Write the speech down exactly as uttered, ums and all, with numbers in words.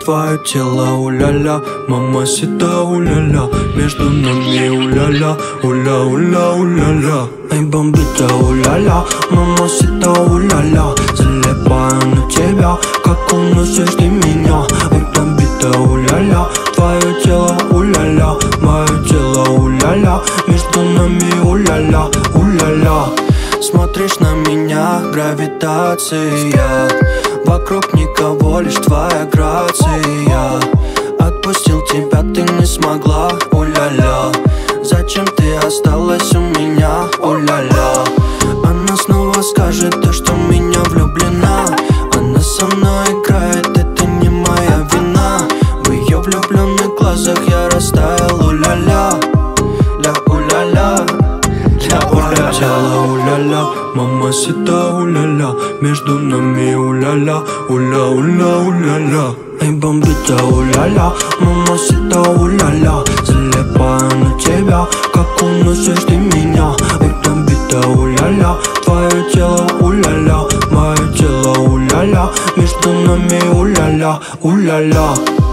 твое тело, уля-ля, мамасита, уля-ля, между нами уля-ля, уля-уля, уля-ля. Эй, бомбита, уля-ля, мамасита, уля-ля, залипаю на тебя, как уносишь ты меня. Эй, бомбита, уля-ля, твое тело, уля-ля, мое тело, уля-ля, между нами уля-ля, уля-ля. Смотришь на меня, гравитация, вокруг никого, лишь твоя грация. Отпустил тебя, ты не смогла, уля-ля. Зачем ты осталась у меня, уля-ля? Она снова скажет то, что в меня влюблена. Она со мной играет, это не моя вина. В ее влюбленных глазах я растаял, уля-ля, ля, уля-ля, ля, уля-ля. Тело, уля-ля, мамасита, уля-ля, между нами уля-ля, уля-уля, уля-ля. Эй, бомбита, уля-ля, мамасита, уля-ля, залипаю на тебя, как уносишь ты меня. Эй, бомбита, уля-ля, твое тело, уля-ля, мое тело, уля-ля, между нами уля-ля, уля-ля.